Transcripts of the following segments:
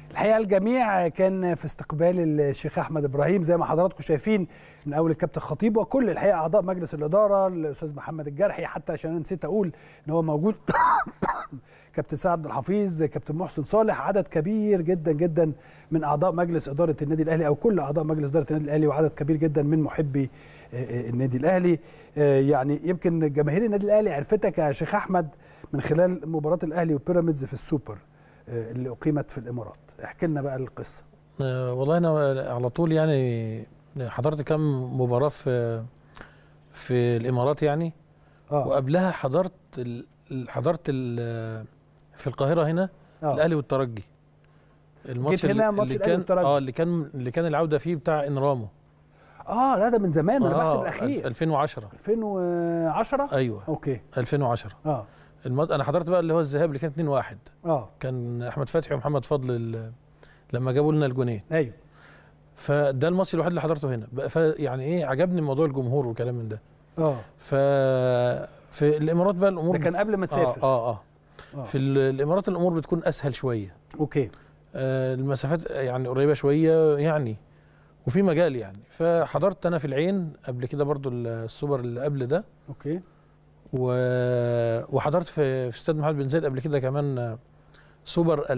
الحقيقه الجميع كان في استقبال الشيخ احمد ابراهيم زي ما حضراتكم شايفين، من اول الكابتن خطيب وكل الحقيقه اعضاء مجلس الاداره، الاستاذ محمد الجرحي، حتى عشان انا نسيت اقول ان هو موجود كابتن سعد عبد الحفيظ، كابتن محسن صالح، عدد كبير جدا جدا من اعضاء مجلس اداره النادي الاهلي او كل اعضاء مجلس اداره النادي الاهلي، وعدد كبير جدا من محبي النادي الاهلي. يعني يمكن جماهير النادي الاهلي عرفتك يا شيخ احمد من خلال مباراه الاهلي وبيراميدز في السوبر اللي اقيمت في الامارات. احكي لنا بقى القصه. والله انا على طول يعني حضرت كام مباراه في الامارات يعني. وقبلها حضرت في القاهره هنا الاهلي والترجي. الماتش اللي كان العوده فيه بتاع انرامو. لا ده من زمان، انا بحسب الاخير 2010. ايوه اوكي 2010. انا حضرت بقى اللي هو الذهاب اللي كان 2-1. كان احمد فتحي ومحمد فضل لما جابوا لنا الجونين. ايوه. فده الماتش الوحيد اللي حضرته هنا. يعني ايه، عجبني موضوع الجمهور والكلام من ده. في الامارات بقى الامور ده كان قبل ما تسافر. في الامارات الامور بتكون اسهل شويه. اوكي. المسافات يعني قريبه شويه يعني، وفي مجال يعني. فحضرت انا في العين قبل كده برضو السوبر اللي قبل ده. اوكي. وحضرت في استاد محمد بن زايد قبل كده كمان سوبر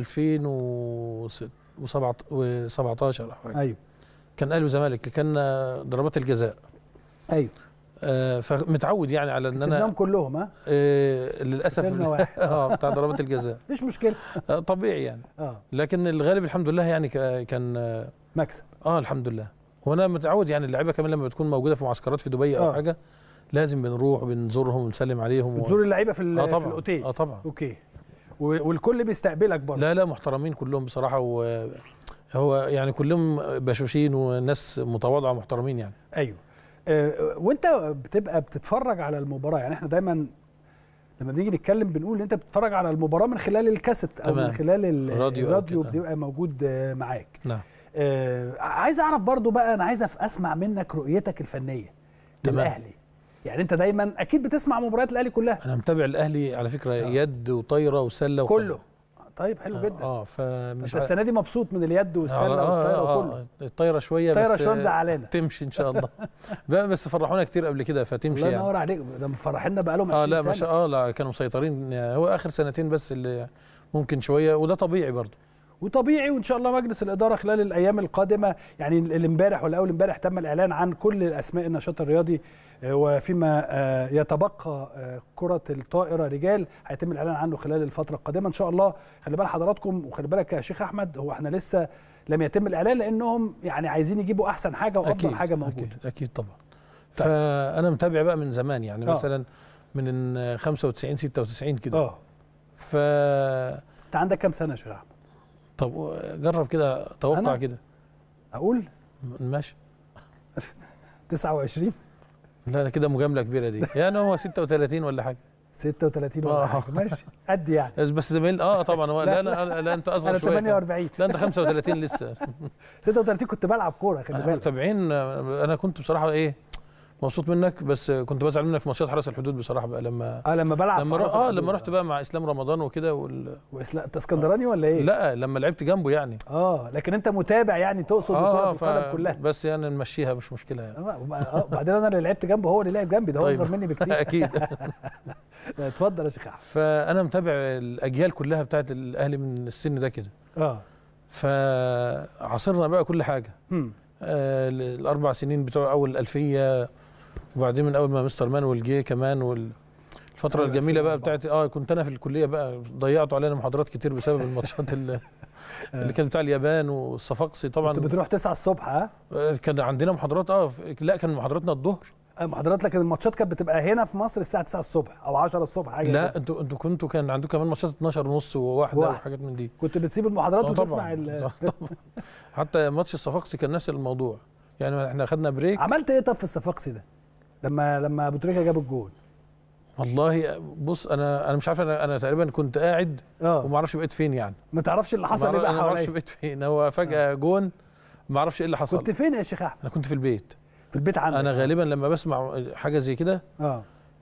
2017 او حاجه. ايوه. كان اهلي وزمالك، كان ضربات الجزاء. ايوه. فمتعود يعني على ان انا كلهم للاسف بتاع ضربات الجزاء. مفيش مشكله. طبيعي يعني. لكن الغالب الحمد لله يعني كان مكسب. الحمد لله. وانا متعود يعني اللعيبه كمان لما بتكون موجوده في معسكرات في دبي او حاجه لازم بنروح بنزورهم ونسلم عليهم. بتزور اللعيبه في طبعًا. في الاوتيل. طبعا. اوكي. والكل بيستقبلك برضه؟ لا محترمين كلهم بصراحه، وهو يعني كلهم بشوشين وناس متواضعه محترمين يعني. ايوه. وانت بتبقى بتتفرج على المباراه، يعني احنا دايما لما بنيجي نتكلم بنقول ان انت بتتفرج على المباراه من خلال الكاسيت او من خلال الراديو بيبقى موجود معاك. نعم. عايز اعرف برضو بقى، انا عايز اسمع منك رؤيتك الفنيه للاهلي. يعني انت دايما اكيد بتسمع مباريات الاهلي كلها. انا متابع الاهلي على فكره. يد وطايره وسله كله. طيب حلو جدا. فمش انت السنه دي مبسوط من اليد والسله والطايره وكله. الطايره شويه بس الطايره شويه مزعلانا. تمشي ان شاء الله. بس فرحونا كتير قبل كده فتمشي يعني. الله ينور عليك، ده مفرحينا بقى لهم 20 لا سنه. ما شاء الله. لا كانوا مسيطرين. هو اخر سنتين بس اللي ممكن شويه، وده طبيعي برضه. وطبيعي، وان شاء الله مجلس الاداره خلال الايام القادمه، يعني الامبارح ولا اول امبارح تم الاعلان عن كل الاسماء النشاط الرياضي، وفيما يتبقى كره الطائره رجال هيتم الاعلان عنه خلال الفتره القادمه ان شاء الله. خلي بال حضراتكم وخلي بالك يا شيخ احمد، هو احنا لسه لم يتم الاعلان لانهم يعني عايزين يجيبوا احسن حاجه وافضل حاجه موجوده. اكيد طبعا. فانا متابع بقى من زمان يعني. مثلا من 95 96 كده. انت عندك كام سنه يا شيخ احمد؟ طب جرب كده، توقع كده. اقول ماشي. 29. لا كده مجامله كبيره دي. يعني هو 36 ولا حاجه. 36 ولا حاجه. ماشي قد يعني. بس زميل طبعا هو لا انت اصغر شويه. انا 48. لا انت 35 لسه. 36 كنت بلعب كوره، خلي بالك. متابعين. انا كنت بصراحه مبسوط منك، بس كنت بزعل منك في ماتشات حرس الحدود بصراحه بقى لما بلعب لما رحت بقى مع اسلام رمضان وكده انت اسكندراني ولا ايه؟ لا لما لعبت جنبه يعني. لكن انت متابع يعني، تقصد كرة القدم كلها. بس يعني نمشيها مش مشكله يعني. وبعدين انا اللي لعبت جنبه هو اللي لعب جنبي، ده هو اصغر مني بكتير. اكيد. اتفضل يا شيخ احمد. فانا متابع الاجيال كلها بتاعت الاهلي من السن ده كده. فعاصرنا بقى كل حاجه. الاربع سنين بتوع اول الالفيه، وبعدين من اول ما مستر مانويل جه كمان، والفتره الجميله بقى بتاعت كنت انا في الكليه بقى، ضيعتوا علينا محاضرات كتير بسبب الماتشات اللي كانت بتاع اليابان والصفاقسي طبعا. كنت بتروح 9 الصبح؟ كان عندنا محاضرات لا كان محاضراتنا الظهر. محاضرات، لكن الماتشات كانت بتبقى هنا في مصر الساعه 9 الصبح او 10 الصبح حاجه. لا انتوا كان عندكم كمان ماتشات 12 ونص وواحده وحاجات من دي. كنت بتسيب المحاضرات وتسمع حتى ماتش الصفاقسي كان نفس الموضوع يعني. احنا خدنا بريك. عملت ايه طب في الصفاقسي ده لما ابو تريكه جاب الجول؟ والله بص، انا مش عارف. انا تقريبا كنت قاعد وما اعرفش بقيت فين يعني. ما تعرفش اللي حصل ايه بقى حواليا؟ ما اعرفش بقيت فين. هو فجاه جون، ما اعرفش ايه اللي حصل. كنت فين يا شيخ احمد؟ انا كنت في البيت. في البيت عندك؟ انا غالبا لما بسمع حاجه زي كده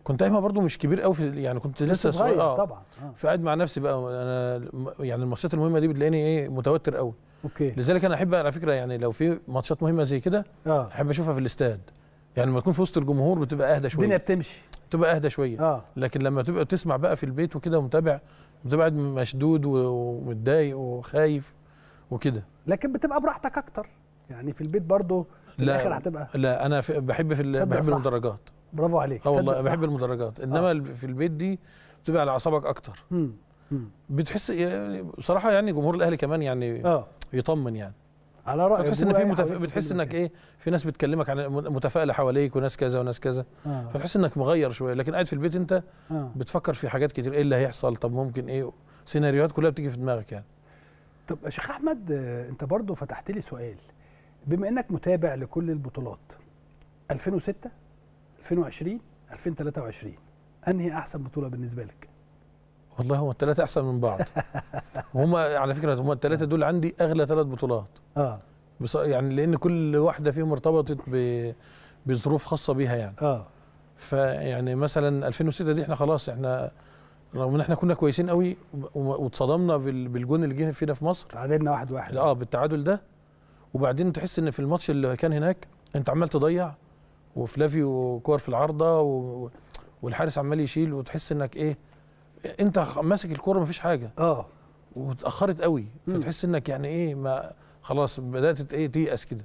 كنت قايمها برضو مش كبير قوي يعني كنت لسه صغير طبعا. فقاعد مع نفسي بقى انا، يعني الماتشات المهمه دي بتلاقيني ايه متوتر قوي. اوكي. لذلك انا احب على فكره يعني لو في ماتشات مهمه زي كده احب اشوفها في الاستاد. يعني لما تكون في وسط الجمهور بتبقى اهدى شويه، الدنيا بتمشي، بتبقى اهدى شويه. لكن لما تبقى تسمع بقى في البيت وكده ومتابع، بتبقى قاعد مشدود ومتضايق وخايف وكده. لكن بتبقى براحتك اكتر يعني في البيت برضو في الاخر هتبقى. لا انا بحب المدرجات. برافو عليك. والله بحب المدرجات، انما في البيت دي بتبقى على اعصابك اكتر. بتحس يعني بصراحه يعني جمهور الاهلي كمان يعني يطمن يعني على رأيك. فتحس ان في بتحس انك ايه، في ناس بتكلمك عن متفائله حواليك وناس كذا وناس كذا. فتحس انك مغير شويه. لكن قاعد في البيت انت بتفكر في حاجات كتير، ايه اللي هيحصل، طب ممكن ايه، سيناريوهات كلها بتيجي في دماغك يعني. طب يا شيخ احمد، انت برضو فتحت لي سؤال، بما انك متابع لكل البطولات 2006 2020 2023 انهي احسن بطوله بالنسبه لك؟ والله هم الثلاثه احسن من بعض. وهم على فكره هم الثلاثه دول عندي اغلى 3 بطولات. يعني لان كل واحده فيهم ارتبطت بظروف خاصه بيها يعني. فيعني مثلا 2006 دي احنا خلاص، احنا رغم ان احنا كنا كويسين قوي واتصدمنا بالجون اللي جه فينا في مصر، تعادلنا 1-1 بالتعادل ده. وبعدين تحس ان في الماتش اللي كان هناك انت عمال تضيع، وفلافيو كور في العارضه والحارس عمال يشيل، وتحس انك ايه، انت ماسك الكوره مفيش حاجه واتاخرت قوي. فتحس انك يعني ايه، ما خلاص بدات ايه تيأس كده.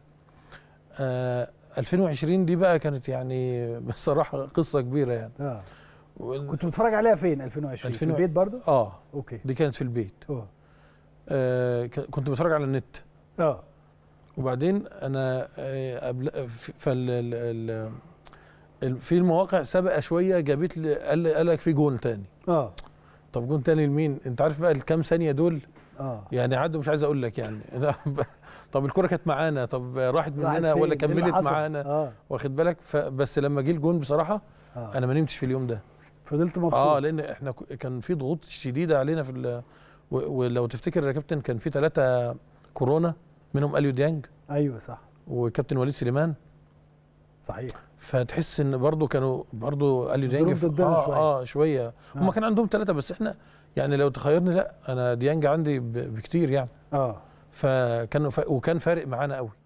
2020 دي بقى كانت يعني بصراحه قصه كبيره يعني. كنت بتتفرج عليها فين 2020؟ في البيت برضو؟ اوكي. دي كانت في البيت. كنت بتفرج على النت. وبعدين انا في المواقع سبق شويه جابت لي، قال لك في جون تاني. طب جون تاني لمين؟ انت عارف بقى الكام ثانيه دول يعني عدوا، مش عايز اقول لك يعني. طب الكره كانت معانا، طب راحت مننا ولا كملت معانا؟ واخد بالك؟ بس لما جه الجون بصراحه انا ما نمتش في اليوم ده. فضلت مبسوط. لان احنا كان في ضغوط شديده علينا في ولو تفتكر يا كابتن كان في 3 كورونا، منهم اليو ديانج. ايوه صح. وكابتن وليد سليمان. صحيح. فتحس ان برضو كانوا اليو ديانج شويه. هم كان عندهم 3 بس احنا يعني لو تخيرني لا، انا ديانج عندي بكتير يعني. وكان فارق معانا قوي.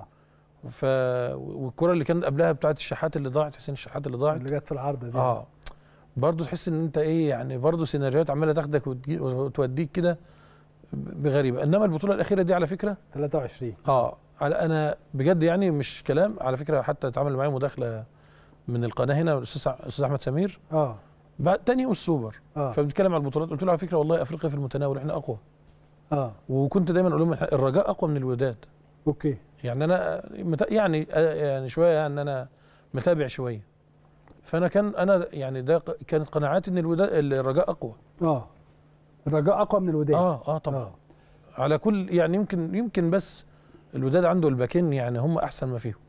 والكره اللي كانت قبلها بتاعت الشحات اللي ضاعت، حسين الشحات اللي ضاعت، اللي جت في العارضه دي. برضو تحس ان انت ايه يعني، برضو سيناريوهات عماله تاخدك وتوديك كده بغريبه. انما البطوله الاخيره دي على فكره 23 انا بجد يعني مش كلام، على فكره حتى اتعامل معايا مداخله من القناه هنا الاستاذ احمد سمير بعد تاني يوم السوبر. فبنتكلم على البطولات، قلت له على فكره والله افريقيا في المتناول، احنا اقوى. وكنت دايما اقول لهم الرجاء اقوى من الوداد. اوكي. يعني انا يعني شويه يعني انا متابع شويه. فانا يعني ده كانت قناعاتي ان الرجاء اقوى. الرجاء اقوى من الوداد. طبعا. على كل يعني يمكن بس الوداد عنده الباكين يعني هم احسن ما فيهم.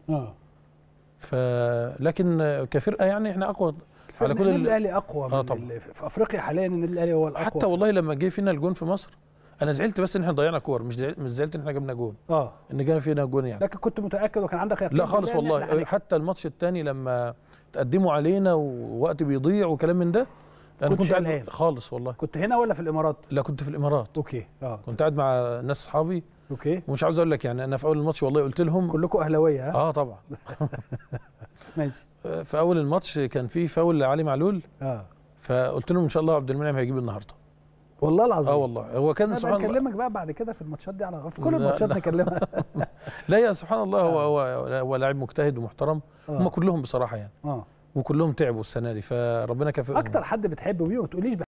لكن كفرقه يعني احنا اقوى على كل الاهلي اقوى من في افريقيا حاليا. النادي الاهلي هو الاقوى. حتى والله لما جه فينا الجون في مصر انا زعلت، بس ان احنا ضيعنا كور، مش زعلت ان احنا جبنا جون. ان جانا فينا جون يعني. لكن كنت متاكد وكان عندك يقين؟ لا خالص والله. حتى الماتش الثاني لما تقدموا علينا ووقت بيضيع وكلام من ده، انا كنت قاعد خالص والله. كنت هنا ولا في الامارات؟ لا كنت في الامارات. اوكي. كنت قاعد مع ناس اصحابي. اوكي. ومش عاوز اقول لك يعني انا في اول الماتش والله قلت لهم كلكم اهلاويه. طبعا. ماشي. في اول الماتش كان في فاول لعلي معلول. فقلت لهم ان شاء الله عبد المنعم هيجيب النهارده. والله العظيم. والله هو كان سبحان الله. نكلمك بقى بعد كده في الماتشات دي، في كل الماتشات نكلمها. لا يا سبحان الله. هو لاعب مجتهد ومحترم. هم كلهم بصراحه يعني. وكلهم تعبوا السنه دي، فربنا كافئهم. اكتر حد بتحبه بيه وما تقوليش